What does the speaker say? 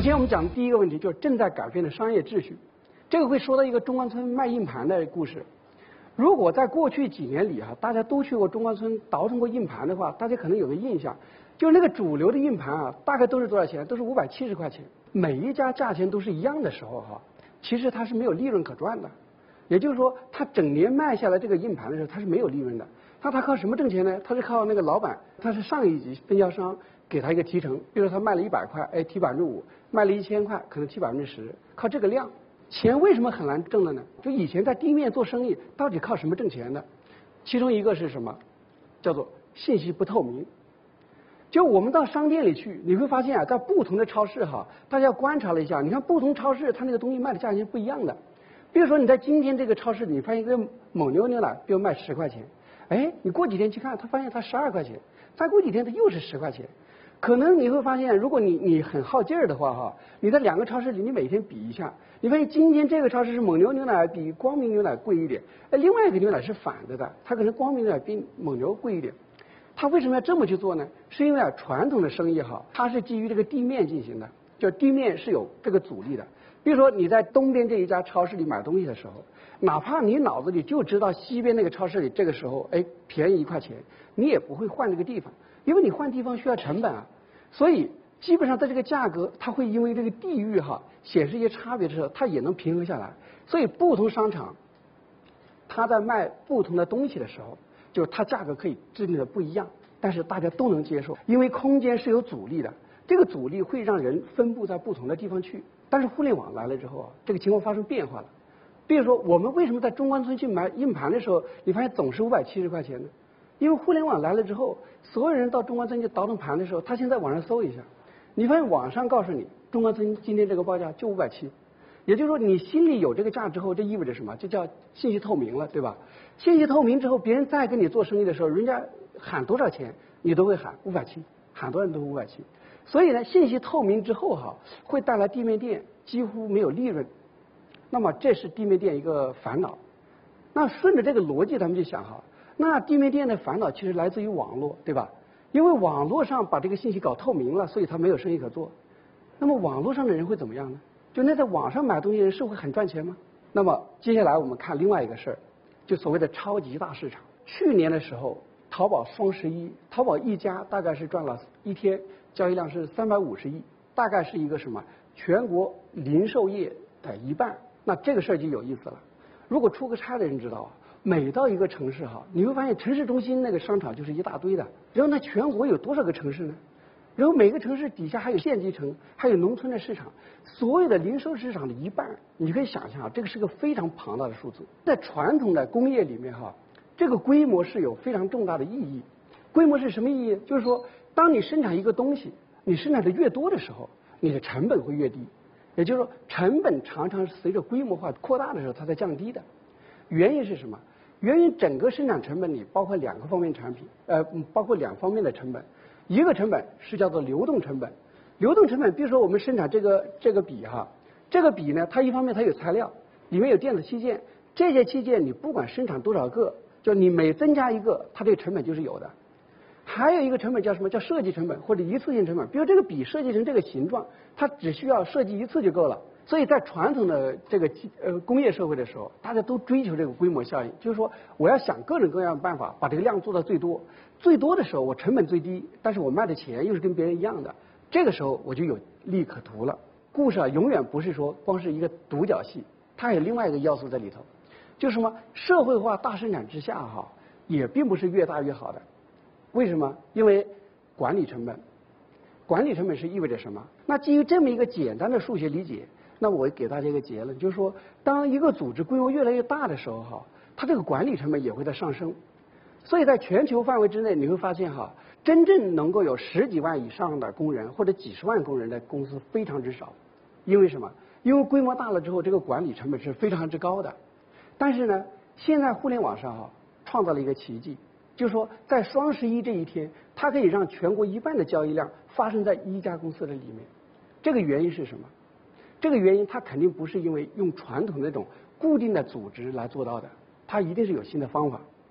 先我们讲的第一个问题就是正在改变的商业秩序，这个会说到一个中关村卖硬盘的故事。如果在过去几年里大家都去过中关村倒腾过硬盘的话，大家可能有个印象，就是那个主流的硬盘大概都是多少钱？都是570块钱。每一家价钱都是一样的时候其实它是没有利润可赚的。也就是说，他整年卖下来这个硬盘的时候，他是没有利润的。那他靠什么挣钱呢？他是靠那个老板，他是上一级分销商给他一个提成，比如说他卖了100块，提5%；卖了1000块，可能提10%，靠这个量。钱为什么很难挣的呢？就以前在地面做生意，到底靠什么挣钱的？其中一个是什么？叫做信息不透明。就我们到商店里去，你会发现在不同的超市大家观察了一下，你看不同超市它那个东西卖的价钱不一样的。比如说你在今天这个超市里，你发现一个蒙牛牛奶，比如卖10块钱，你过几天去看，他发现它12块钱，再过几天它又是10块钱。可能你会发现，如果你很好劲儿的话你在2个超市里你每天比一下，你发现今天这个超市是蒙牛牛奶比光明牛奶贵一点，另外一个牛奶是反的，它可能光明牛奶比蒙牛贵一点。他为什么要这么去做呢？是因为传统的生意它是基于这个地面进行的，就地面是有这个阻力的。比如说你在东边这一家超市里买东西的时候，哪怕你脑子里就知道西边那个超市里这个时候便宜1块钱，你也不会换这个地方，因为你换地方需要成本所以基本上在这个价格它会因为这个地域显示一些差别的时候，它也能平衡下来。所以不同商场它在卖不同的东西的时候，就是它价格可以制定的不一样，但是大家都能接受，因为空间是有阻力的，这个阻力会让人分布在不同的地方去。但是互联网来了之后这个情况发生变化了。比如说我们为什么在中关村去买硬盘的时候，你发现总是570块钱呢？因为互联网来了之后，所有人到中关村去倒腾盘的时候，他先在网上搜一下，你发现网上告诉你中关村今天这个报价就570，也就是说你心里有这个价之后，这意味着什么？这叫信息透明了，对吧？信息透明之后，别人再跟你做生意的时候，人家喊多少钱你都会喊570，喊多少人都570。所以呢，信息透明之后会带来地面店几乎没有利润，那么这是地面店一个烦恼。那顺着这个逻辑，咱们就想那地面店的烦恼其实来自于网络，对吧？因为网络上把这个信息搞透明了，所以他没有生意可做。那么网络上的人会怎么样呢？就那在网上买东西的人是会很赚钱吗？那么接下来我们看另外一个事儿，就所谓的超级大市场。去年的时候，淘宝双11，淘宝一家大概是赚了一天交易量是350亿，大概是一个什么全国零售业的一半。那这个事儿就有意思了。如果出个差的人知道每到一个城市你会发现城市中心那个商场就是一大堆的，然后那全国有多少个城市呢？然后每个城市底下还有县级城，还有农村的市场，所有的零售市场的一半，你可以想象这个是个非常庞大的数字。在传统的工业里面这个规模是有非常重大的意义。规模是什么意义？就是说当你生产一个东西，你生产的越多的时候，你的成本会越低。也就是说成本常常是随着规模化扩大的时候它在降低的。原因是什么？源于整个生产成本里包括2个方面产品，包括2方面的成本。一个成本是叫做流动成本。流动成本，比如说我们生产这个笔这个笔呢，它一方面它有材料，里面有电子器件，这些器件你不管生产多少个，就你每增加一个，它这个成本就是有的。还有一个成本叫什么？叫设计成本或者一次性成本。比如这个笔设计成这个形状，它只需要设计一次就够了。所以在传统的这个工业社会的时候，大家都追求这个规模效应，就是说我要想各种各样的办法把这个量做到最多，最多的时候我成本最低，但是我卖的钱又是跟别人一样的，这个时候我就有利可图了。故事永远不是说光是一个独角戏，它有另外一个要素在里头，就是什么社会化大生产之下也并不是越大越好的。为什么？因为管理成本。管理成本是意味着什么？那基于这么一个简单的数学理解，那我给大家一个结论，就是说当一个组织规模越来越大的时候它这个管理成本也会在上升。所以在全球范围之内，你会发现真正能够有10几万以上的工人或者几十万工人的公司非常之少。因为什么？因为规模大了之后，这个管理成本是非常之高的。但是呢，现在互联网上创造了一个奇迹，就是说在双11这一天，它可以让全国一半的交易量发生在一家公司的里面。这个原因是什么？这个原因它肯定不是因为用传统的那种固定的组织来做到的，它一定是有新的方法。